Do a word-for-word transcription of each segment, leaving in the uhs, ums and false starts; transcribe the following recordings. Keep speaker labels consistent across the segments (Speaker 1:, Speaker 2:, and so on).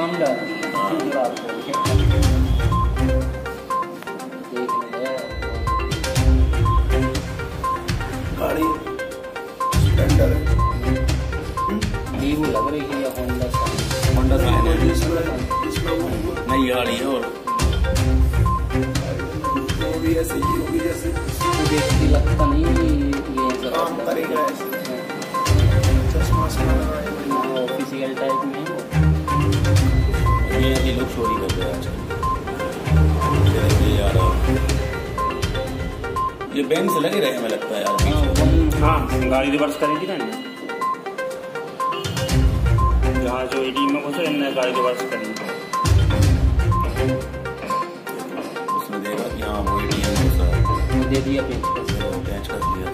Speaker 1: ईमानदार
Speaker 2: गाड़ी Splendor
Speaker 1: Vivo लग रही है या होंडा शाइन
Speaker 3: होंडा शाइन है
Speaker 2: नई
Speaker 3: गाड़ी है। और
Speaker 2: भी ऐसे ही होगी जैसे
Speaker 1: देखती लगता नहीं ये
Speaker 2: काम करेगा ऐसे चश्मा लगा
Speaker 1: ऑफिशियल टाइप में है वो।
Speaker 3: ये ऐसी लोग चोरी करते हैं आजकल। ये यार ये बैंक से लगे रहे हमें लगता है यार।
Speaker 4: हाँ गाड़ी रिवर्स करी थी ना जहाँ जो एटीएम में घुसे इनने गाड़ी रिवर्स करी
Speaker 3: उसने देखा कि हाँ वो एटीएम घुसा
Speaker 1: दे दिया पेच
Speaker 3: कैच कर दिया।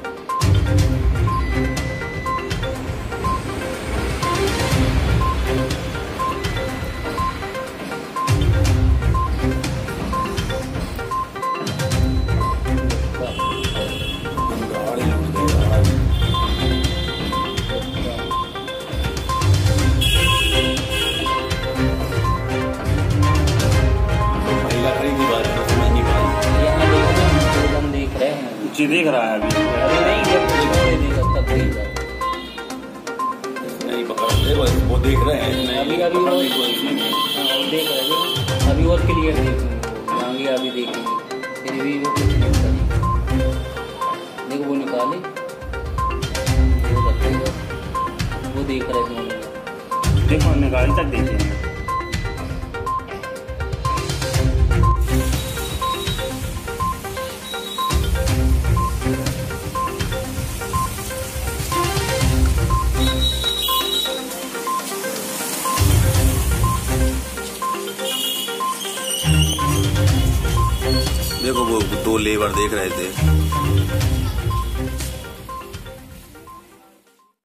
Speaker 4: जी देख रहा है अभी
Speaker 1: अभी नहीं जब देगा तब देगा
Speaker 3: नहीं पकड़ते वो देख रहे हैं
Speaker 1: अभी अभी वो देख रहे हैं अभी और क्लियर देखेंगे आगे अभी देखेंगे फिर भी वो कुछ नहीं करेंगे। देखो वो निकाले वो रखेगा वो देख रहे हैं
Speaker 4: देखो हमने गाड़ी तक देखी है।
Speaker 3: देखो वो दो लेबर देख रहे थे।